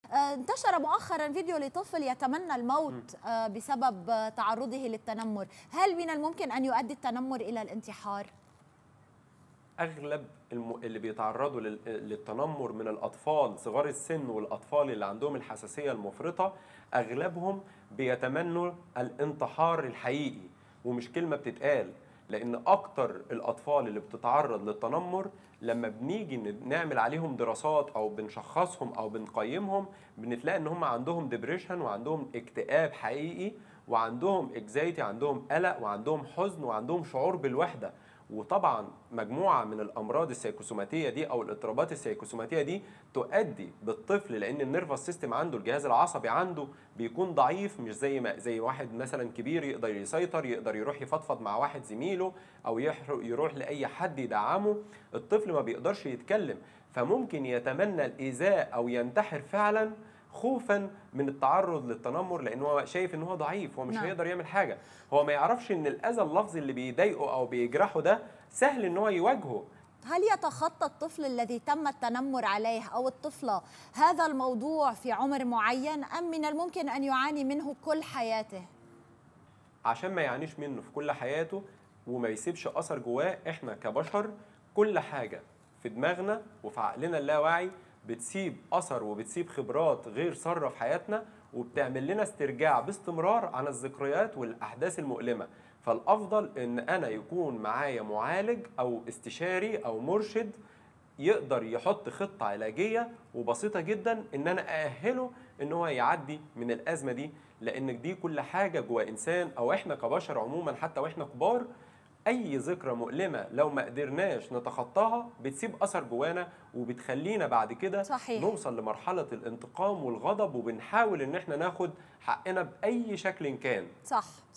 انتشر مؤخرا فيديو لطفل يتمنى الموت بسبب تعرضه للتنمر. هل من الممكن أن يؤدي التنمر إلى الانتحار؟ اغلب اللي بيتعرضوا للتنمر من الاطفال صغار السن والاطفال اللي عندهم الحساسيه المفرطه، اغلبهم بيتمنوا الانتحار الحقيقي، ومش كلمه بتتقال. لان اكتر الاطفال اللي بتتعرض للتنمر لما بنيجي نعمل عليهم دراسات او بنشخصهم او بنقيمهم، بنتلاقي ان هم عندهم ديبريشن وعندهم اكتئاب حقيقي وعندهم اكزايتي، عندهم قلق وعندهم حزن وعندهم شعور بالوحده. وطبعا مجموعه من الامراض السيكوسوماتيه دي او الاضطرابات السيكوسوماتيه دي تؤدي بالطفل، لان النيرفس سيستم عنده، الجهاز العصبي عنده بيكون ضعيف، مش زي واحد مثلا كبير يقدر يسيطر، يقدر يروح يفضفض مع واحد زميله او يروح لاي حد يدعمه. الطفل ما بيقدرش يتكلم، فممكن يتمنى الايذاء او ينتحر فعلا خوفا من التعرض للتنمر، لان هو شايف ان هو ضعيف، هو مش هيقدر يعمل حاجه. هو ما يعرفش ان الاذى اللفظي اللي بيضايقه او بيجرحه ده سهل ان هو يواجهه. هل يتخطى الطفل الذي تم التنمر عليه أو الطفلة هذا الموضوع في عمر معين، أم من الممكن أن يعاني منه كل حياته؟ عشان ما يعانيش منه في كل حياته وما يسيبش أثر جواه، احنا كبشر كل حاجة في دماغنا وفي عقلنا اللاواعي بتسيب أثر وبتسيب خبرات غير سارة في حياتنا، وبتعمل لنا استرجاع باستمرار عن الذكريات والأحداث المؤلمة. فالأفضل إن أنا يكون معايا معالج أو استشاري أو مرشد يقدر يحط خطة علاجية وبسيطة جدا ان انا اأهله ان هو يعدي من الازمة دي. لان دي كل حاجة جوا انسان او احنا كبشر عموما حتى واحنا كبار، اي ذكرى مؤلمة لو ما قدرناش نتخطاها بتسيب اثر جوانا وبتخلينا بعد كده صحيح. نوصل لمرحلة الانتقام والغضب، وبنحاول ان احنا ناخد حقنا بأي شكل كان. صح.